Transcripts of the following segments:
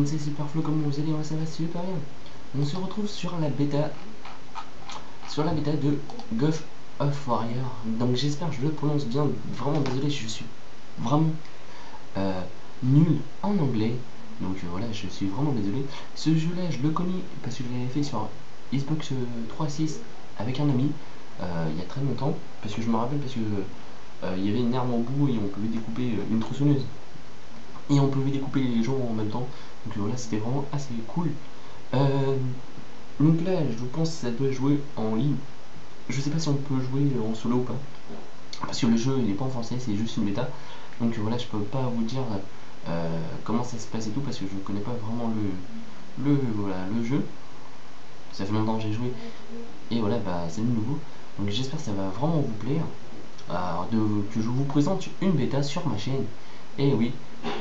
monde, c'est Superflo, comment vous allez? Moi ça va super bien. On se retrouve sur la bêta de God of Warrior. Donc j'espère que je le prononce bien. Vraiment désolé, je suis vraiment nul en anglais. Donc voilà, je suis vraiment désolé. Ce jeu là, je le connais parce que je l'avais fait sur Xbox 3.6 avec un ami il y a très longtemps. Parce que je me rappelle parce que il y avait une arme au bout et on pouvait découper une tronçonneuse. Et on pouvait découper les gens en même temps. Donc voilà, c'était vraiment assez cool. Donc là, je pense que ça doit jouer en ligne. Je sais pas si on peut jouer en solo ou pas. Parce que le jeu il n'est pas en français, c'est juste une bêta. Donc voilà, je peux pas vous dire comment ça se passe et tout parce que je connais pas vraiment le jeu. Ça fait longtemps que j'ai joué. Et voilà, bah c'est nouveau. Donc j'espère que ça va vraiment vous plaire. Que je vous présente une bêta sur ma chaîne. Et oui,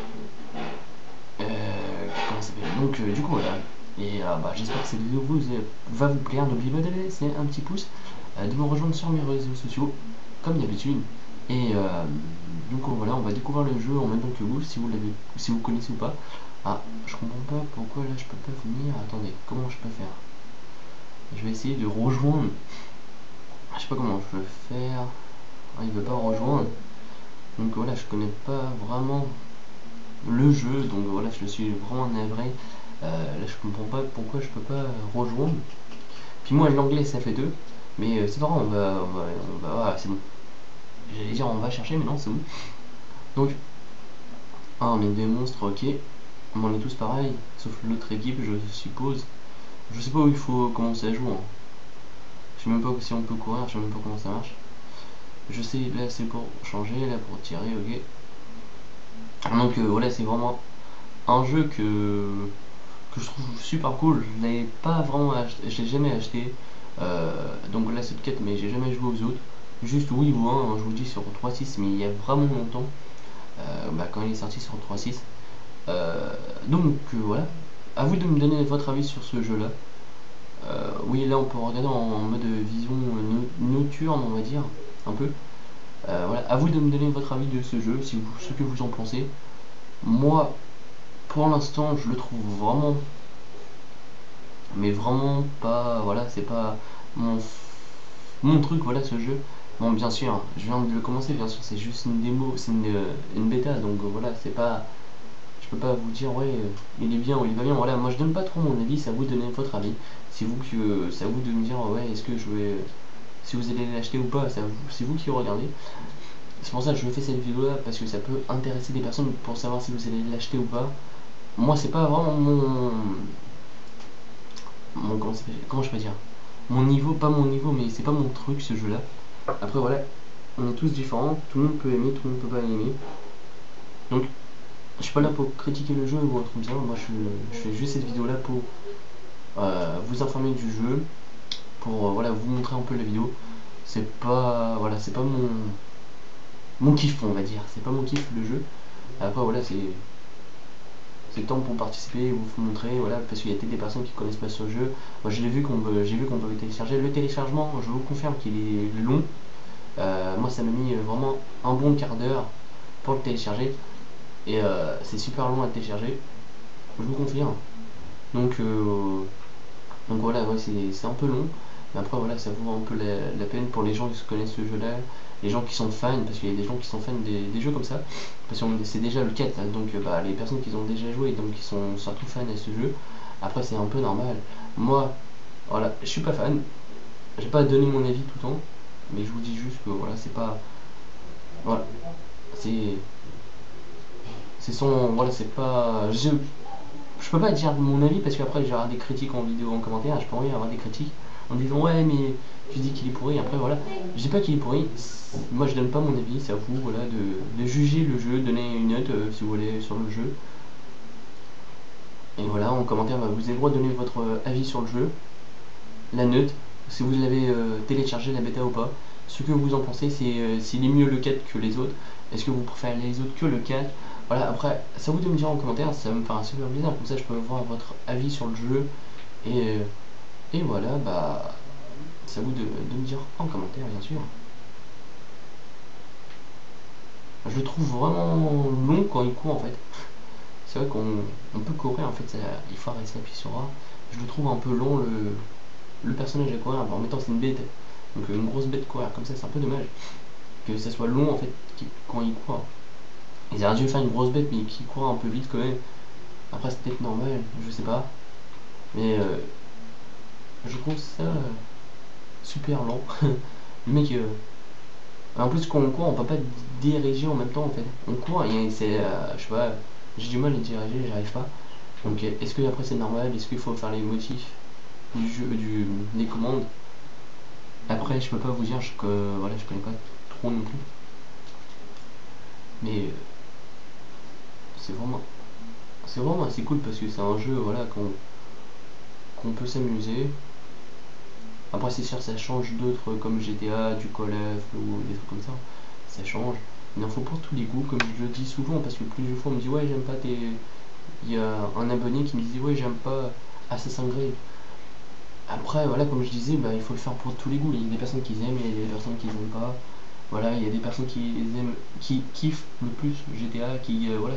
comment ça s'appelle. Donc du coup voilà. Et bah, j'espère que cette vidéo va vous plaire. N'oubliez pas de laisser un petit pouce, de me rejoindre sur mes réseaux sociaux, comme d'habitude. Et donc voilà, on va découvrir le jeu en même temps que vous, si vous connaissez ou pas. Ah, je comprends pas pourquoi là je peux pas venir. Attendez, comment je peux faire? Je vais essayer de rejoindre. Je sais pas comment je peux faire. Ah, il veut pas rejoindre. Donc voilà, je connais pas vraiment le jeu, donc voilà, je suis vraiment navré. Là, je comprends pas pourquoi je peux pas rejoindre. Puis moi, l'anglais, ça fait deux. Mais c'est pas grave, ah, c'est bon. J'allais dire on va chercher, mais non, c'est bon. Donc, ah, on est des monstres, ok. On est tous pareils, sauf l'autre équipe, je suppose. Je sais pas où il faut commencer à jouer. Hein. Je sais même pas si on peut courir, je sais même pas comment ça marche. Je sais, là c'est pour changer, là pour tirer, ok. Donc voilà, c'est vraiment un jeu que je trouve super cool. Je l'ai pas vraiment acheté, je l'ai jamais acheté. Donc là c'est le 4, mais j'ai jamais joué aux autres. Juste oui ou 1, je vous dis sur 3.6, mais il y a vraiment longtemps. Bah, quand il est sorti sur 3.6. Donc voilà. À vous de me donner votre avis sur ce jeu là. Oui, là on peut regarder en mode vision nocturne, on va dire, un peu. Voilà, à vous de me donner votre avis de ce jeu, ce que vous en pensez. Moi, pour l'instant, je le trouve vraiment, mais vraiment pas, voilà, c'est pas mon truc, voilà, ce jeu. Bon, bien sûr, je viens de le commencer, bien sûr, c'est juste une démo, c'est une bêta, donc voilà, c'est pas, je peux pas vous dire, ouais, il est bien ou il va bien, voilà, moi je donne pas trop mon avis, c'est à vous de donner votre avis. C'est à vous de me dire, ouais, est-ce que je vais, si vous allez l'acheter ou pas, c'est vous qui regardez. C'est pour ça que je fais cette vidéo là, parce que ça peut intéresser des personnes pour savoir si vous allez l'acheter ou pas. Moi, c'est pas vraiment comment je peux dire, mon niveau, pas mon niveau, mais c'est pas mon truc ce jeu là. Après, voilà, on est tous différents, tout le monde peut aimer, tout le monde peut pas aimer. Donc, je suis pas là pour critiquer le jeu ou un truc comme ça. Moi, je fais juste cette vidéo là pour vous informer du jeu, pour voilà, vous montrer un peu la vidéo. C'est pas, voilà, c'est pas mon kiff, on va dire. C'est pas mon kiff le jeu. Après, voilà, c'est le temps pour participer, vous montrer, voilà, parce qu'il y a peut-être des personnes qui connaissent pas ce jeu. Moi j'ai vu qu'on peut le télécharger. Le téléchargement, je vous confirme qu'il est long. Moi ça m'a mis vraiment un bon quart d'heure pour le télécharger. Et c'est super long à télécharger, je vous confirme. Donc, voilà, ouais, c'est un peu long. Mais après voilà, ça vaut un peu la peine pour les gens qui connaissent ce jeu là, les gens qui sont fans, parce qu'il y a des gens qui sont fans des jeux comme ça, parce que c'est déjà le 4, donc bah, les personnes qui ont déjà joué, donc qui sont surtout fans à ce jeu. Après c'est un peu normal. Moi, voilà, je suis pas fan, j'ai pas donné mon avis tout le temps, mais je vous dis juste que voilà, c'est pas, voilà, c'est son, voilà, c'est pas, je peux pas dire mon avis parce qu'après j'ai des critiques en vidéo, en commentaire, je peux rien avoir des critiques en disant ouais mais tu dis qu'il est pourri, après voilà, je dis pas qu'il est pourri, moi je donne pas mon avis, c'est à vous voilà, de juger le jeu, donner une note si vous voulez sur le jeu. Et voilà, en commentaire bah, vous avez le droit de donner votre avis sur le jeu, la note, si vous l'avez téléchargé la bêta ou pas, ce que vous en pensez, c'est s'il est mieux le 4 que les autres, est-ce que vous préférez les autres que le 4. Voilà, après, c'est à vous de me dire en commentaire, ça me fait un super plaisir, comme ça je peux voir votre avis sur le jeu. Et voilà, bah, c'est à vous de me dire en commentaire, bien sûr. Je le trouve vraiment long quand il court en fait. c'est vrai qu'on peut courir, en fait, il faut rester appuyé sur A. Je le trouve un peu long, le personnage à courir, en mettant c'est une bête, donc une grosse bête courir comme ça, c'est un peu dommage que ça soit long en fait quand il court. Ils auraient dû faire une grosse bête mais qui court un peu vite quand même. Après c'est peut-être normal, je sais pas, mais je trouve ça super lent. Le mec, en plus quand on court on peut pas diriger en même temps en fait. On court et c'est, je sais pas, j'ai du mal à diriger, j'arrive pas. Donc est-ce que après c'est normal, est-ce qu'il faut faire les motifs du jeu, des commandes. Après je peux pas vous dire que voilà, je connais pas trop non plus, mais c'est vraiment assez cool parce que c'est un jeu voilà qu'on peut s'amuser. Après c'est sûr ça change d'autres comme GTA, du Call of ou des trucs comme ça change. Il en faut pour tous les goûts comme je le dis souvent parce que plusieurs fois on me dit ouais j'aime pas tes... Il y a un abonné qui me disait ouais j'aime pas Assassin's Creed. Après voilà comme je disais bah, il faut le faire pour tous les goûts. Il y a des personnes qui aiment, il y a des personnes qui aiment pas. Voilà, il y a des personnes qui aiment, qui kiffent le plus GTA, qui voilà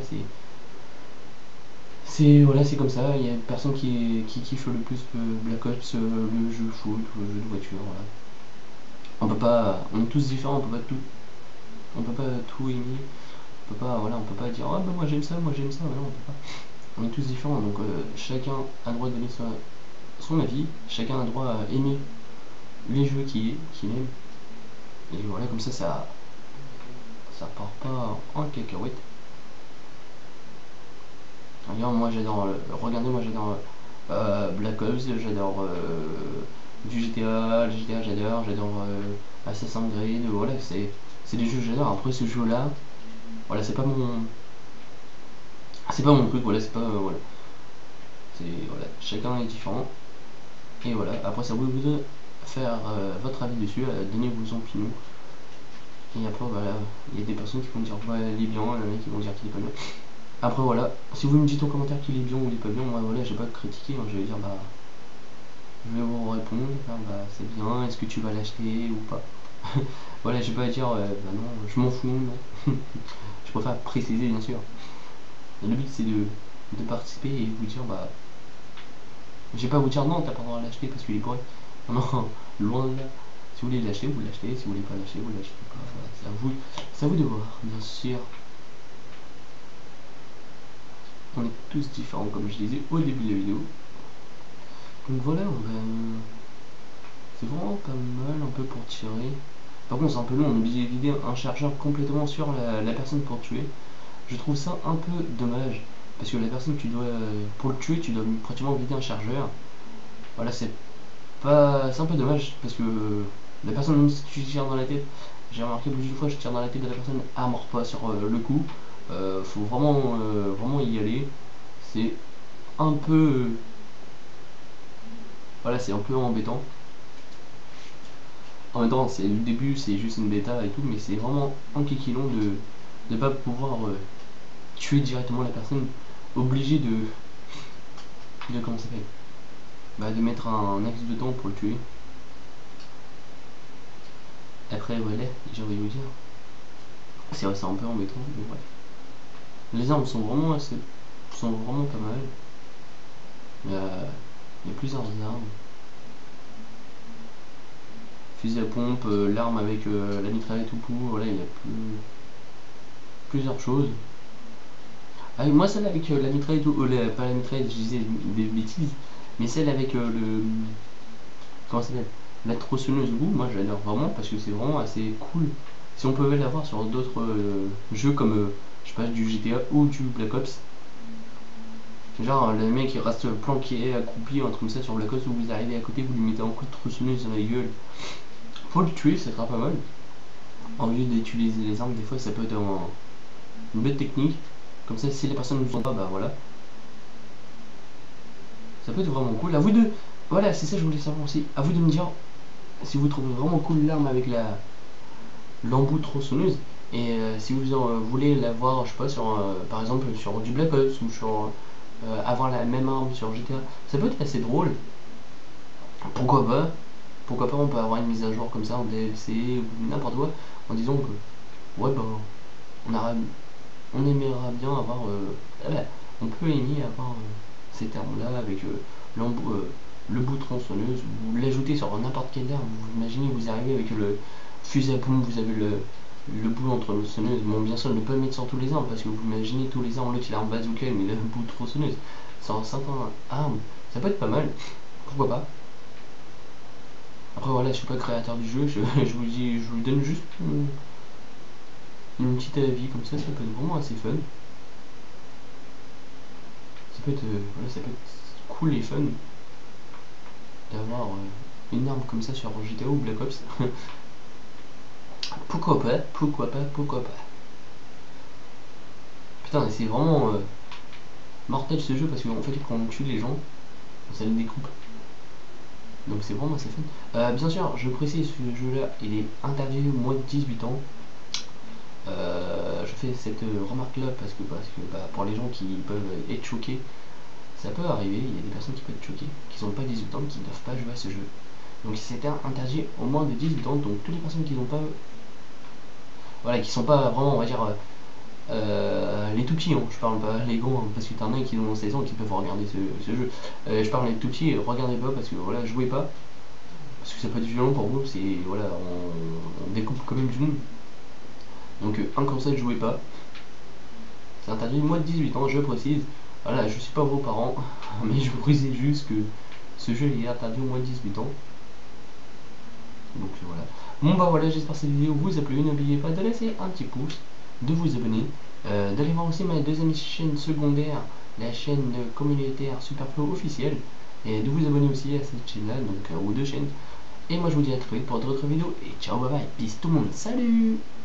c'est comme ça, il y a personne qui kiffe le plus Black Ops, le jeu foot, le jeu de voiture, voilà. On est tous différents, on peut pas tout aimer, on peut pas, voilà, on peut pas dire, ah bah moi j'aime ça, voilà, on peut pas. On est tous différents, donc chacun a le droit de donner son avis, chacun a le droit à aimer les jeux qu'il aime, et voilà, comme ça part pas en cacahuète. Regarde, moi j'adore, regardez, moi j'adore Black Ops, j'adore du GTA, le GTA j'adore Assassin's Creed, voilà, c'est des jeux que j'adore. Après ce jeu là, voilà, c'est pas mon truc, voilà, c'est pas, voilà, c'est, voilà, chacun est différent, et voilà, après ça vous de faire votre avis dessus, donner vos opinions, et après voilà, il y a des personnes qui vont dire ouais, il est bien, il y en a qui vont dire qu'il est pas bien. Après voilà, si vous me dites en commentaire qu'il est bien ou il est pas bien, moi voilà, j'ai pas critiqué, hein, je vais dire bah je vais vous répondre, ah, bah c'est bien, est-ce que tu vas l'acheter ou pas. Voilà, je vais pas dire bah non, je m'en fous, non. Je préfère préciser bien sûr. Et le but c'est de participer et vous dire bah je vais pas vous dire non, t'as pas le droit de l'acheter parce qu'il est pourri. Non, non, loin de là. Si vous voulez l'acheter, vous l'achetez, si vous voulez pas l'acheter, vous l'achetez pas. Voilà, c'est à vous de voir, bien sûr. On est tous différents comme je disais au début de la vidéo. Donc voilà, c'est vraiment pas mal un peu pour tirer. Par contre c'est un peu long, on est obligé de vider un chargeur complètement sur la personne pour tuer. Je trouve ça un peu dommage. Parce que la personne tu dois. Pour le tuer, tu dois pratiquement vider un chargeur. Voilà, c'est un peu dommage parce que la personne, même si tu tires dans la tête, j'ai remarqué plusieurs fois je tire dans la tête de la personne, elle mord pas sur le coup. Faut vraiment y aller. C'est un peu. Voilà, c'est un peu embêtant. En même temps, c'est le début, c'est juste une bêta et tout, mais c'est vraiment un kikilon de ne pas pouvoir tuer directement la personne, obligé de comment ça fait, bah, de mettre un axe de temps pour le tuer. Après, voilà, j'ai envie de vous dire, c'est vrai, c'est un peu embêtant, mais bref. Les armes sont vraiment pas mal. Il y a plusieurs armes. Fusil à pompe, l'arme avec la mitraillette tout pour, voilà, il y a plusieurs choses. Ah, moi, celle avec la mitraillette, pas la mitraillette, je disais des bêtises, mais celle avec le. Comment ça s'appelle, la tronçonneuse goût, moi j'adore vraiment parce que c'est vraiment assez cool. Si on pouvait l'avoir sur d'autres jeux comme, je sais pas, du GTA ou du Black Ops. Genre, le mec il reste planqué, accroupi, un truc comme ça sur Black Ops où vous arrivez à côté, vous lui mettez un coup de tronçonneuse dans la gueule. Faut le tuer, ça sera pas mal. Au lieu d'utiliser les armes, des fois ça peut être une belle technique. Comme ça, si les personnes ne vous entendent pas, bah voilà. Ça peut être vraiment cool. À vous de. Voilà, c'est ça que je voulais savoir aussi. À vous de me dire si vous trouvez vraiment cool l'arme avec l'embout tronçonneuse. Et si vous voulez l'avoir, je sais pas, par exemple sur du Black Ops ou sur avoir la même arme sur GTA, ça peut être assez drôle. Pourquoi pas? Pourquoi pas on peut avoir une mise à jour comme ça en DLC ou n'importe quoi en disant que ouais ben on aimerait bien avoir on peut aimer avoir ces termes-là avec le bout tronçonneuse, vous l'ajoutez sur n'importe quelle arme. Vous imaginez, vous arrivez avec le fusil à pompe, vous avez le bout en tronçonneuse. Bon, bien sûr, ne pas le mettre sur tous les armes, parce que vous imaginez tous les armes, l'autre il a un bazooka, mais le bout tronçonneuse. Sur certaines armes, ça peut être pas mal, pourquoi pas. Après voilà, je suis pas créateur du jeu, je vous donne juste une petite avis comme ça peut être vraiment assez fun. Ça peut être, voilà, ça peut être cool et fun d'avoir une arme comme ça sur GTA ou Black Ops. Pourquoi pas, pourquoi pas, pourquoi pas. Putain, c'est vraiment mortel ce jeu parce qu'en fait quand on tue les gens, ça les découpe. Donc c'est vraiment assez fun. Bien sûr, je précise, ce jeu là il est interdit au moins de 18 ans. Je fais cette remarque là parce que bah, pour les gens qui peuvent être choqués, ça peut arriver, il y a des personnes qui peuvent être choquées, qui n'ont pas 18 ans, qui ne doivent pas jouer à ce jeu. Donc c'était interdit au moins de 18 ans, donc toutes les personnes qui n'ont pas, voilà, qui sont pas vraiment, on va dire, les tout petits, hein, je parle pas les grands, hein, parce que t'en as qui ont 16 ans qui peuvent regarder ce jeu. Je parle des tout petits, regardez pas parce que voilà, jouez pas, parce que ça peut être violent pour vous, c'est voilà, on découpe quand même du monde. Donc un conseil, jouez pas. C'est interdit moins de 18 ans, je précise. Voilà, je suis pas vos parents, mais je précise juste que ce jeu est interdit au moins de 18 ans. Donc voilà. Bon bah voilà, j'espère que cette vidéo vous a plu. N'oubliez pas de laisser un petit pouce, de vous abonner, d'aller voir aussi ma deuxième chaîne secondaire, la chaîne communautaire Superflow officielle, et de vous abonner aussi à cette chaîne là, donc aux deux chaînes. Et moi je vous dis à très vite pour d'autres vidéos, et ciao bye bye, peace tout le monde, salut.